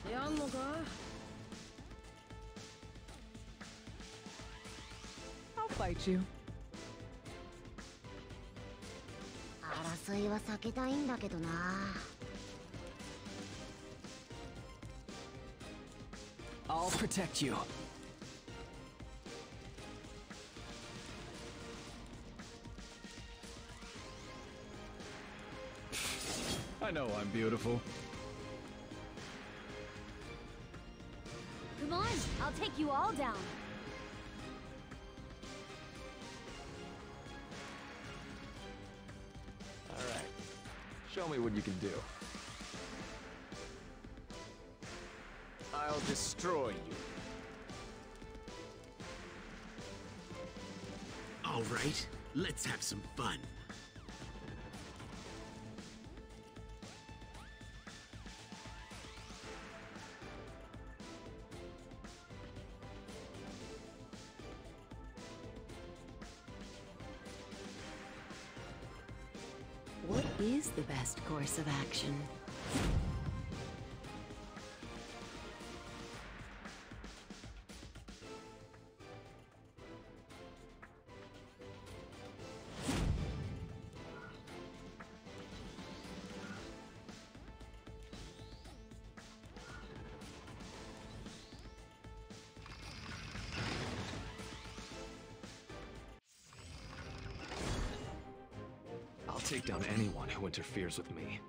やんのか? I'll fight you. 争いは避けたいんだけどな。 I'll protect you. I know I'm beautiful. Come on, I'll take you all down. All right. Show me what you can do. I'll destroy you. All right, let's have some fun. What is the best course of action? I'll take down anyone who interferes with me.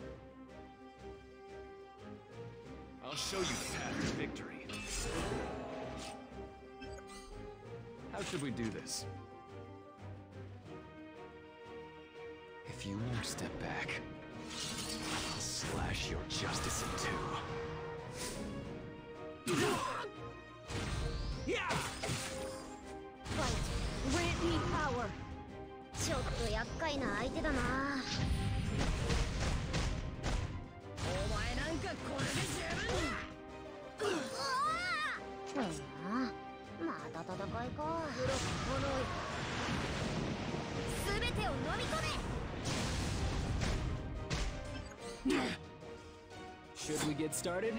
I'll show you the path to victory. How should we do this? If you won't step back, I'll slash your justice in two. Yeah! Fight! Grant me power! ちょっと厄介な相手だな。 お前なんかこれで十分だ。 また戦いか。 すべてを飲み込め。 Should we get started?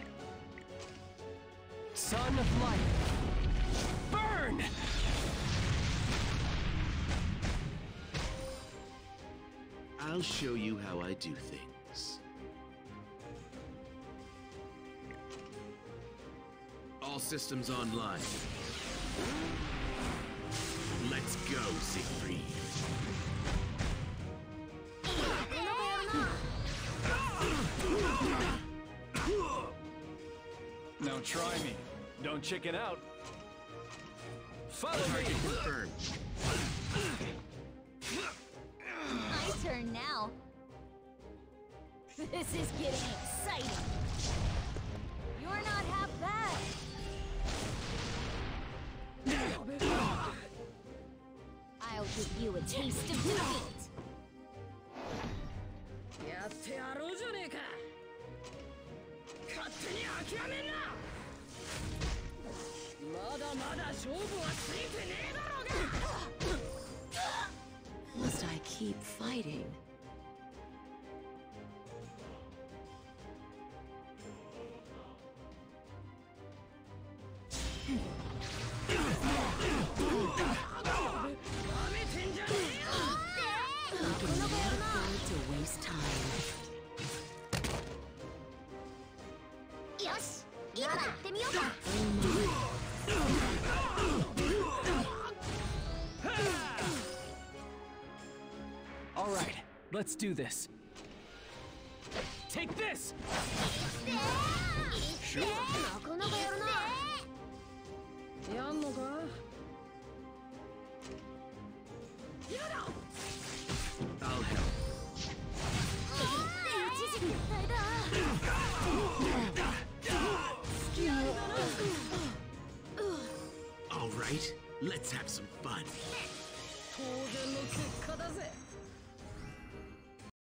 Son of light! Burn! I'll show you how I do things. All systems online. Let's go, Siegfried. Now try me. Don't chicken out. Follow me! Confirmed. My turn now. This is getting exciting. You're not half bad. I'll give you a taste of defeat. やってやろうじゃねえか。勝手に諦めんな。まだまだ勝負はついてねえだろうが。 Must I keep fighting? We can never afford to waste time. よし、今だ。やってみようか。 All right, let's do this. Take this! Sure. なかなかやるな。 やんのか? I'll help. All right, let's have some fun. 当然の結果だぜ。